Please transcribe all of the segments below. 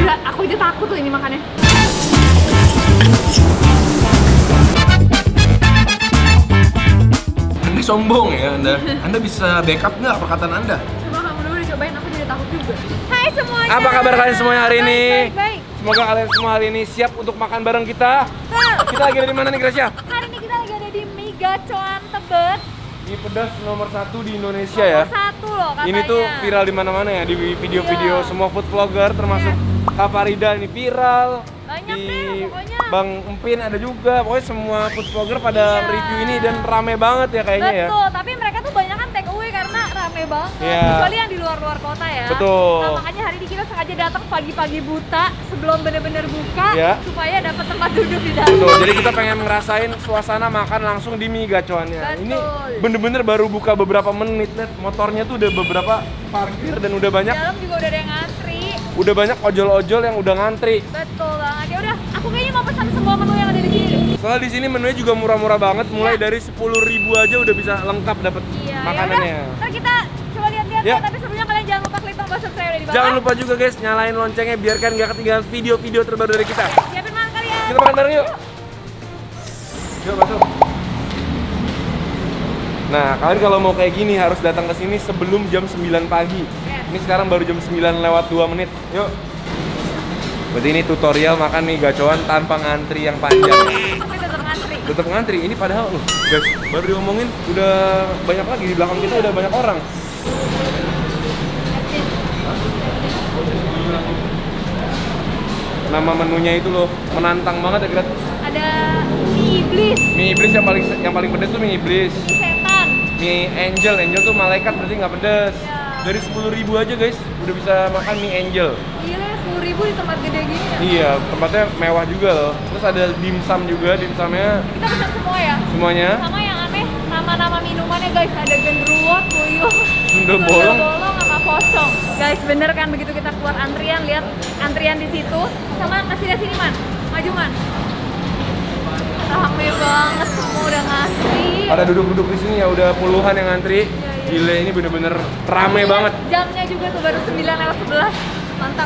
Gila, aku aja takut loh ini makannya. Anda sombong ya Anda. Anda bisa backup nggak perkataan Anda? Coba kamu dulu dicobain, aku jadi takut juga. Hai semuanya. Apa kabar kalian semuanya hari ini? Baik. Semoga kalian semua hari ini siap untuk makan bareng kita. Kita lagi ada di mana nih Gracia? Hari ini kita lagi ada di Mie Gacoan Tebet. Mie pedas nomor 1 di Indonesia ya. Nomor 1 loh katanya. Ini tuh viral di mana-mana ya, di video-video semua food vlogger termasuk Kak Farida ini viral. Banyak di deh pokoknya. Bang Empin ada juga. Pokoknya semua food vlogger pada review ini dan rame banget ya kayaknya ya. Betul, tapi mereka tuh banyak kan take away karena rame banget. Iya. Kecuali yang di luar-luar kota ya. Betul. Nah, makanya hari ini kita sengaja datang pagi-pagi buta sebelum bener-bener buka Iya. supaya dapat tempat duduk di dalam. Betul, jadi kita pengen ngerasain suasana makan langsung di Mie Gacoannya. Betul. Ini bener-bener baru buka beberapa menit, Net. Motornya tuh udah beberapa parkir dan udah banyak. Di dalam juga udah ada yang ngantri. Udah banyak ojol-ojol yang udah ngantri. Betul banget. Ya udah, aku kayaknya mau pesan semua menu yang ada di sini deh. Soalnya di sini menunya juga murah-murah banget, mulai Iya. dari 10.000 aja udah bisa lengkap dapat Iya, makanannya. yaudah, ntar kita coba lihat-lihat Ya. ya. Tapi sebelumnya kalian jangan lupa klik tombol subscribe di bawah. Jangan lupa juga guys, nyalain loncengnya biar kan gak ketinggalan video-video terbaru dari kita. Siapin makan kalian. Kita makan bareng yuk. Yuk masuk. Nah, kalian kalau mau kayak gini harus datang ke sini sebelum jam 9 pagi. Ini sekarang baru jam 9 lewat 2 menit. Yuk. Berarti ini tutorial makan mie gacoan tanpa ngantri yang panjang. Tapi tetap ngantri. Tetap ngantri. Ini padahal loh, guys, baru diomongin udah banyak lagi di belakang kita udah banyak orang. Nama menunya itu loh menantang banget ya, Grat. Ada mie iblis, Mie iblis yang paling pedas tuh mie iblis. mie setan. Mie angel tuh malaikat berarti nggak pedas. Iya. Dari 10.000 aja guys, udah bisa makan mie angel. Gila, 10.000 di tempat gede gini ya. Iya, tempatnya mewah juga loh. Terus ada dimsum juga, dimsumnya Kita pesan semua ya. semuanya. Sama yang aneh, nama-nama minumannya guys, ada genderuwo, tuyul, Sunda bolong. sama pocong. Guys, bener kan begitu kita keluar antrian, lihat antrian di situ. Sama kasih lihat sini man, maju man. Rame banget, semua udah ngantri. Ada duduk-duduk di sini ya, udah puluhan yang ngantri. Iya. Gila, ini bener-bener rame Lihat banget. Jamnya juga tuh baru 9:11. Mantap.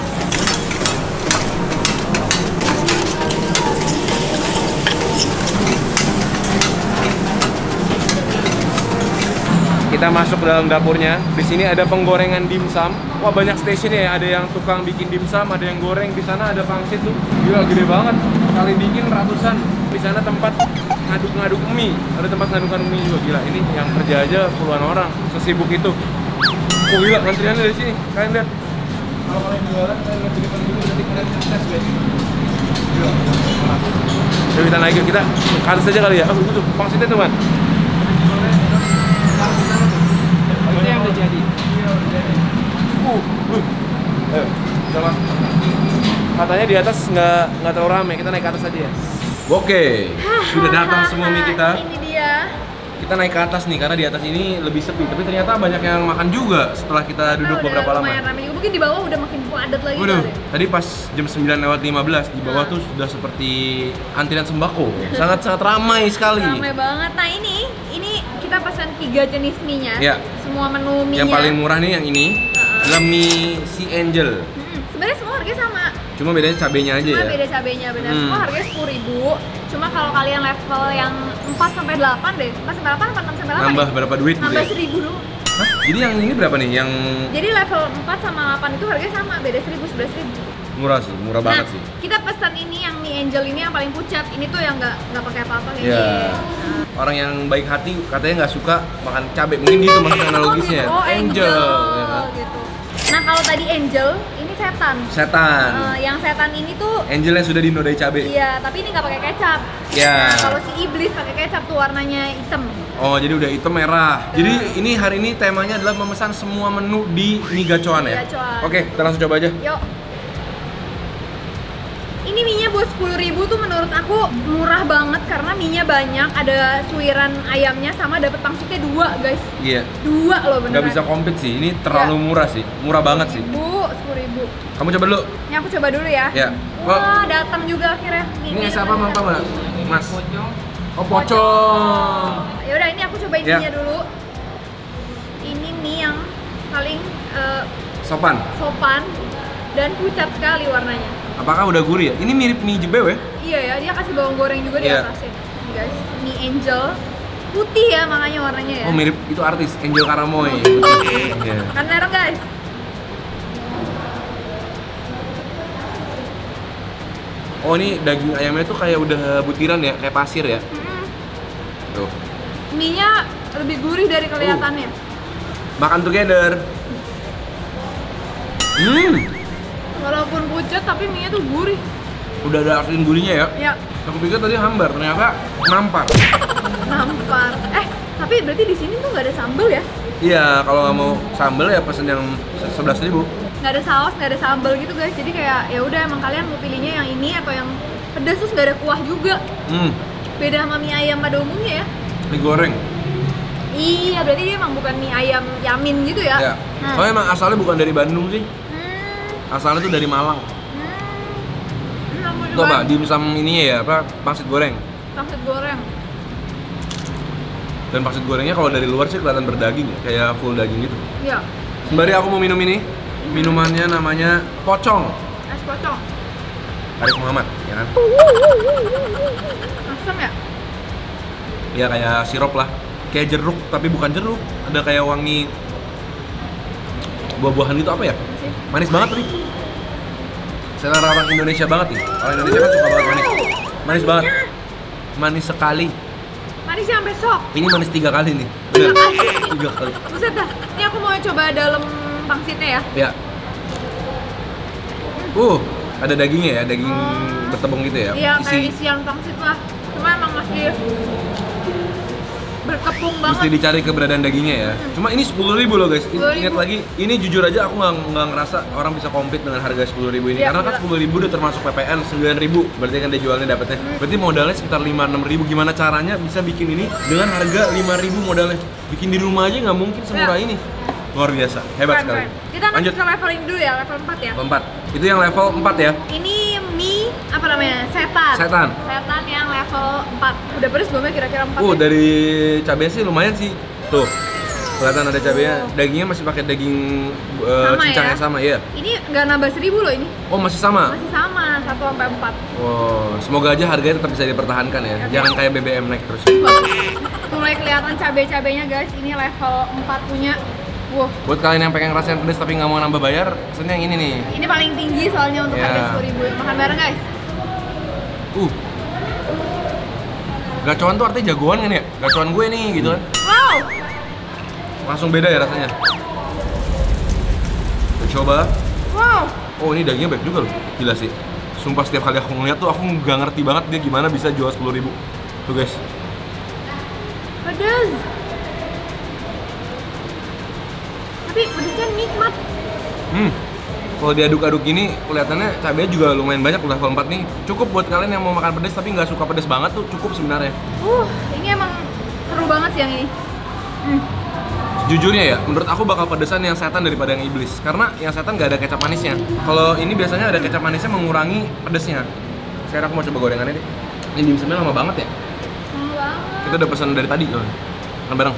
Kita masuk ke dalam dapurnya. Di sini ada penggorengan dimsum. Wah, banyak stasiun ya. Ada yang tukang bikin dimsum, ada yang goreng. Di sana ada pangsit tuh. Gila, gede banget. Kali bikin ratusan. Di sana tempat ngaduk-ngaduk mie. Ada tempat ngaduk-ngaduk mie juga. Gila, ini yang kerja aja puluhan orang. Sesibuk itu. Oh gila, antriannya dari sini. Kalian lihat. Kalau kalian jualan, kalian lihat di depan dulu. Nanti kalian tes guys. Gila. Yuk kita naik yuk. Kita ke atas aja kali ya. Oh, itu pangsitnya tuh man. Itu yang udah jadi. Iya, udah jadi. Ayo, kita masuk. Katanya di atas nggak terlalu rame, kita naik ke atas aja ya. Oke, sudah datang semua mie kita. Ini dia. Kita naik ke atas nih, karena di atas ini lebih sepi. Tapi ternyata banyak yang makan juga setelah kita duduk beberapa lama. Lumayan rame juga. Mungkin di bawah udah makin padat lagi. Waduh, kali. tadi pas jam 9:15 di bawah tuh sudah seperti antrian sembako. Sangat-sangat ramai sekali. Ramai banget. Nah ini kita pesan 3 jenis mie-nya. Iya. Semua menu mie-nya. Yang paling murah nih yang ini adalah mie si Angel. Sebenarnya semua harganya sama. Cuma bedanya cabenya aja Cuma ya. beda cabenya benar. Semua harganya 10.000. Cuma kalau kalian level yang 4 sampai 8 deh. 4 sampai 8 apa 6 sampai 8? Nambah berapa duit gitu Nambah ya? 1.000 dulu. Hah? Jadi yang ini berapa nih? Yang Jadi level 4 sama 8 itu harganya sama, beda 1.000, 11.000. murah sih, murah banget sih. Kita pesan ini yang mie angel ini yang paling pucat. Ini tuh yang nggak pakai apa-apa kayak Iya. gini. Orang yang baik hati katanya nggak suka makan cabai. Mungkin gitu maksudnya analogisnya. Oh, angel. Ya kan? Gitu. Nah, kalau tadi angel, ini setan. Setan. Yang setan ini tuh Angel yang sudah dinodai cabai. iya, tapi ini nggak pakai kecap. Iya. Nah, kalau si iblis pakai kecap tuh warnanya hitam. Oh, jadi udah hitam merah. Jadi ini hari ini temanya adalah memesan semua menu di Mie Gacoan ya. Gacoan. Oke, kita langsung coba aja. Yuk. Ini mie-nya buat 10.000 tuh menurut aku murah banget karena mie-nya banyak, ada suiran ayamnya sama dapat pangsitnya 2, guys. Iya. 2 loh beneran. Nggak bisa compete sih. Ini terlalu murah sih. Murah banget sih. 10.000. Kamu coba dulu. Ini aku coba dulu ya. Ya. Wah, datang juga akhirnya. Ini siapa mau tahu nggak? Mas. Oh, pocong. Ya udah, ini aku cobain Ya. mie-nya dulu. Ini mie yang paling Sopan. sopan. dan pucat sekali warnanya. Apakah udah gurih ya? Ini mirip mie jebeu ya? Iya ya, dia kasih bawang goreng juga di Iya. atasnya. Nih guys, mie angel putih ya makanya warnanya ya. Oh mirip itu artis Angel Karamoy. Iya. Kan merah guys. Oh ini daging ayamnya tuh kayak udah butiran ya, kayak pasir ya. Tuh. Mie-nya lebih gurih dari kelihatannya. Makan together. Walaupun pucat tapi mie-nya tuh gurih. Udah ada asin gurihnya ya. Ya, Aku pikir tadi hambar, ternyata nampar. nampar. Tapi berarti di sini tuh nggak ada sambal ya? Iya, kalau nggak mau sambal ya pesen yang 11.000. Nggak ada saus, nggak ada sambal gitu guys. Jadi kayak ya udah emang kalian mau pilihnya yang ini atau yang pedas terus nggak ada kuah juga. Beda sama mie ayam pada umumnya ya. Mie goreng. Iya, berarti dia emang bukan mie ayam yamin gitu ya? Ya. Soalnya emang asalnya bukan dari Bandung sih. Hmm. Asalnya tuh dari Malang. Aku Tuh juga apa, dimsum ininya ya, apa, pangsit goreng. pangsit goreng. Dan pangsit gorengnya kalau dari luar sih kelihatan berdaging ya, kayak full daging gitu. Iya, Sembari aku mau minum ini, minumannya namanya pocong. es pocong. Arif Muhammad, ya kan? Asam ya? Ya kayak sirup lah. Kayak jeruk, tapi bukan jeruk. Ada kayak wangi buah-buahan itu apa ya? Masih. Manis banget tadi. Selera orang Indonesia banget nih. Orang Indonesia kan suka banget manis. Manis banget. Manis sekali. Manisnya sampai sok. Ini manis 3 kali nih. Bener. 3 kali. Buset dah. Ini aku mau coba dalam pangsitnya ya. Ya. Ada dagingnya ya, daging bertepung gitu ya. Iya, kayak isian pangsit lah. Cuma emang masih berkepung banget. Mesti dicari keberadaan dagingnya ya. Cuma ini 10.000 loh guys. 10.000. Ingat lagi, ini jujur aja aku nggak ngerasa orang bisa compete dengan harga 10.000 ini. Iya, Karena kan bener. 10.000 udah termasuk PPN 9.000. Berarti kan dia jualnya dapatnya. Berarti modalnya sekitar 5-6.000. Gimana caranya bisa bikin ini dengan harga 5.000 modalnya? Bikin di rumah aja nggak mungkin semurah ini. Luar biasa, hebat Keren, sekali. keren. Kita Lanjut. masuk ke level ini dulu ya, level 4 ya. Level 4. Itu yang level 4 ya. Ini mie apa namanya? Setan. Setan. Setan yang level 4. Udah pedes belum ya kira-kira 4 ya? Dari cabenya sih lumayan sih. Tuh. Kelihatan ada cabenya. Dagingnya masih pakai daging Sama cincang ya? yang sama ya. Ini nggak nambah 1.000 loh ini. Oh, masih sama. Masih sama 1 sampai 4. Wow, semoga aja harganya tetap bisa dipertahankan ya. Oke. Jangan kayak BBM naik terus. Mulai kelihatan cabai-cabainya guys. Ini level 4 punya. Wow. Buat kalian yang pengen ngerasain pedes tapi nggak mau nambah bayar, pesan yang ini nih. Ini paling tinggi soalnya untuk Ya. harga 10.000. Makan bareng guys. Gacoan tuh artinya jagoan kan ya? Gacoan gue nih gitu kan. Wow. Langsung beda ya rasanya. Coba. Wow. Oh, ini dagingnya baik juga loh. Gila sih. Sumpah setiap kali aku ngeliat tuh aku nggak ngerti banget dia gimana bisa jual 10.000. Tuh guys. Pedas. Tapi pedasnya nikmat. Kalau diaduk-aduk gini kelihatannya cabenya juga lumayan banyak level 4 nih. Cukup buat kalian yang mau makan pedas tapi nggak suka pedas banget tuh cukup sebenarnya. Ini emang seru banget sih yang ini. Jujurnya ya, menurut aku bakal pedesan yang setan daripada yang iblis. Karena yang setan nggak ada kecap manisnya. Kalau ini biasanya ada kecap manisnya mengurangi pedesnya. Sekarang aku mau coba gorengannya deh. Ini dimsumnya lama banget ya. Kita udah pesan dari tadi soalnya. Makan bareng.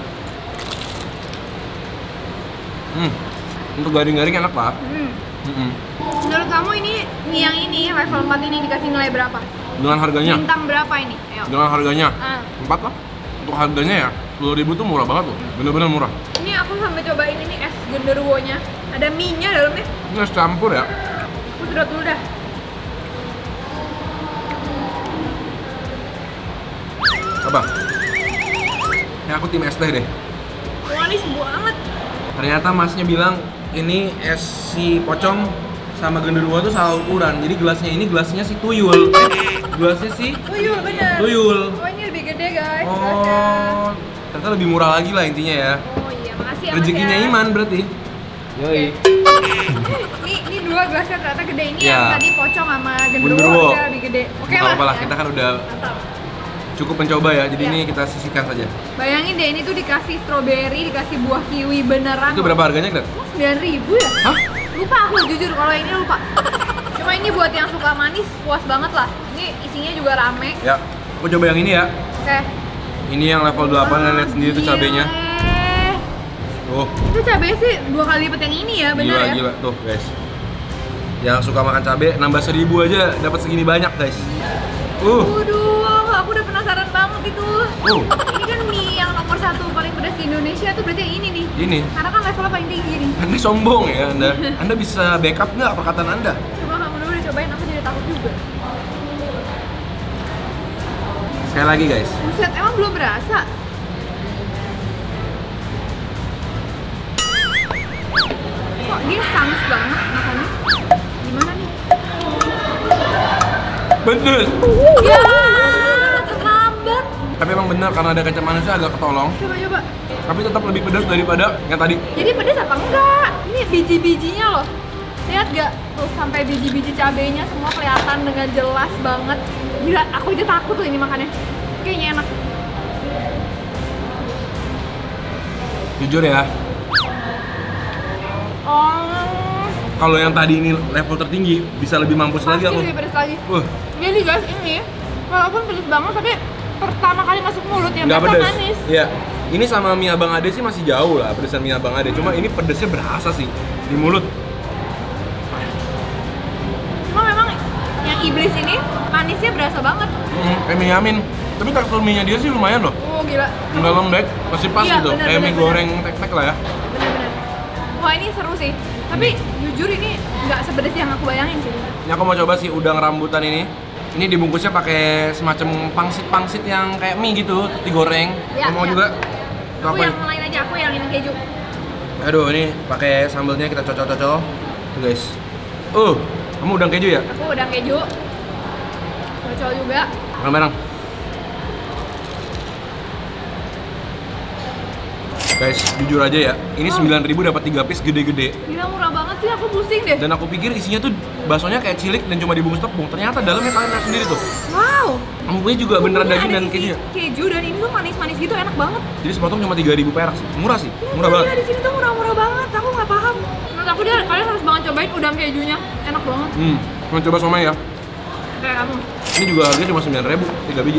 Untuk garing-garing enak pak. Menurut kamu ini mie yang ini level 4 ini dikasih nilai berapa? Dengan harganya? Bintang berapa ini? Ayo. Dengan harganya? Ah. 4 lah. Untuk harganya ya, 10.000 tuh murah banget loh. Bener-bener murah. Ini aku sampai cobain ini es genderuwonya. Ada mie-nya dalamnya. Ini es campur ya. Aku sedot dulu dah. Apa? Ya aku tim es teh deh. Manis banget. Ternyata masnya bilang ini es si pocong sama genderuwo tuh salah ukuran. Jadi gelasnya si tuyul. Gelasnya si Tuyul bener. tuyul. Oh ini lebih gede guys gelasnya. Oh, ternyata lebih murah lagi lah intinya ya. Oh iya makasih ya. Rezekinya Mas ya. Iman berarti. Yoi. Ini 2 gelasnya ternyata gede. Ini Ya. yang tadi pocong sama genderuwo Genderuwo. harusnya lebih gede. Oke Nggak lah. apa-apa lah, ya. kita kan udah Mantap. cukup mencoba ya. Jadi Ya. ini kita sisihkan saja. Bayangin deh ini tuh dikasih stroberi, dikasih buah kiwi beneran. Itu berapa harganya, Gret? 9.000 ya? Hah? Lupa aku jujur kalau ini lupa. Cuma ini buat yang suka manis puas banget lah. Ini isinya juga rame. Ya, aku coba yang ini ya. Oke. Ini yang level 8, kalian lihat sendiri tuh cabenya. Gile. Tuh, Itu cabenya sih 2 kali lipat yang ini ya, bener gila, ya? gila. Tuh, guys. Yang suka makan cabai, nambah 1000 aja dapat segini banyak guys. Waduh, aku udah penasaran banget itu. Ini kan mie yang nomor 1 paling pedas di Indonesia tuh berarti yang ini nih. Ini. Karena kan levelnya paling tinggi nih. Anda sombong ya Anda. Anda bisa backup nggak perkataan Anda? Coba kamu dulu udah cobain, aku jadi takut juga. Sekali lagi guys. Buset, emang belum berasa? Kok dia sangs banget makannya? Gimana nih? Bener. Ya, terlambat. Tapi emang bener karena ada kecap manisnya agak ketolong. Coba. Tapi tetap lebih pedas daripada yang tadi. Jadi pedas apa enggak? Ini biji-bijinya loh. Lihat gak? Tuh sampai biji-biji cabenya semua kelihatan dengan jelas banget. Gila, aku aja takut loh ini makannya. Kayaknya enak. Jujur ya. Kalau yang tadi ini level tertinggi, bisa lebih mampus lagi aku. Pasti lebih pedas lagi. Jadi guys, ini walaupun pedas banget tapi pertama kali masuk mulut yang nggak biasa pedas. manis. Iya. Ini sama mie Abang Ade sih masih jauh lah pedesan mie Abang Ade. Cuma ini pedesnya berasa sih di mulut. Cuma memang yang iblis ini manisnya berasa banget. Kayak mie Yamin. Tapi tekstur mie-nya dia sih lumayan loh. Gila. Nggak lembek, masih pas Iya, gitu. bener, Kayak mie bener. goreng tek-tek lah ya. Bener-bener. Wah ini seru sih. Tapi jujur ini nggak sepedes yang aku bayangin sih. Ini aku mau coba sih udang rambutan ini. Ini dibungkusnya pakai semacam pangsit-pangsit yang kayak mie gitu, digoreng. Ya, Mau ya. juga? Aku yang lain aja, aku yang ini keju. Aduh, ini pakai sambelnya kita cocok-cocok. Tuh guys. Kamu udang keju ya? Aku udang keju. Cocok juga. Bareng-bareng. Guys, jujur aja ya, ini 9.000 dapat 3 piece gede-gede. Gila murah banget sih, aku pusing deh. Dan aku pikir isinya tuh baksonya kayak cilik dan cuma dibungkus tepung. Ternyata dalamnya kalian lihat sendiri tuh. Wow. Empuknya juga beneran daging dan keju. Keju dan ini tuh manis-manis gitu, enak banget. Jadi sepotong cuma 3.000 perak sih. Murah sih, murah banget. Di sini tuh murah-murah banget. Aku nggak paham. Menurut aku kalian harus banget cobain udang kejunya. Enak banget. Mau coba somai ya? Kayak kamu. Ini juga harganya cuma 9.000, 3 biji.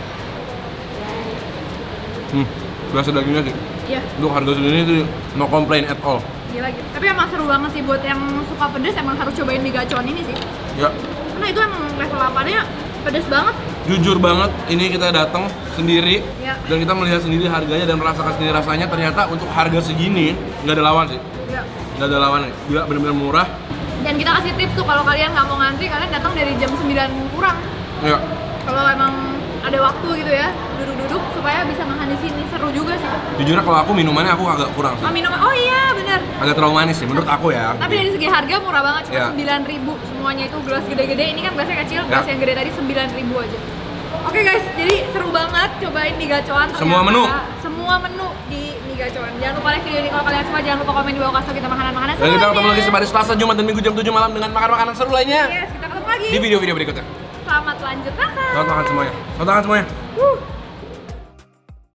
Berasa dagingnya sih. Iya. Untuk harga segini tuh no complain at all. Gila gitu. Tapi emang seru banget sih buat yang suka pedes, emang harus cobain mie gacoan ini sih. Ya. Karena itu emang level 8-nya pedes banget. Jujur banget, ini kita datang sendiri Ya. dan kita melihat sendiri harganya dan merasakan sendiri rasanya. Ternyata untuk harga segini nggak ada lawan sih. Iya. Nggak ada lawan, gila bener-bener murah. Dan kita kasih tips tuh kalau kalian nggak mau ngantri, kalian datang dari jam 9 kurang. Ya. Kalau emang ada waktu gitu ya, duduk-duduk supaya bisa makan di sini. Seru juga sih. Jujur kalau aku minumannya aku agak kurang sih. Minuman, oh iya bener. Agak terlalu manis sih menurut aku ya. Tapi dari segi harga murah banget, cuma Ya. 9.000 semuanya itu gelas gede-gede. Ini kan gelasnya kecil, gelas Ya. yang gede tadi 9.000 aja. Oke guys, jadi seru banget cobain mie gacoan. Semua menu? Semua menu di mie gacoan. Jangan lupa like video ini kalau kalian suka, jangan lupa komen di bawah kasih kita makanan-makanan Dan kita ketemu lagi setiap hari Selasa, Jumat, dan Minggu jam 7 malam dengan makan makanan seru lainnya. Yes, kita ketemu lagi Di video-video berikutnya. Selamat lanjut makan. Selamat makan semuanya. Selamat makan semuanya.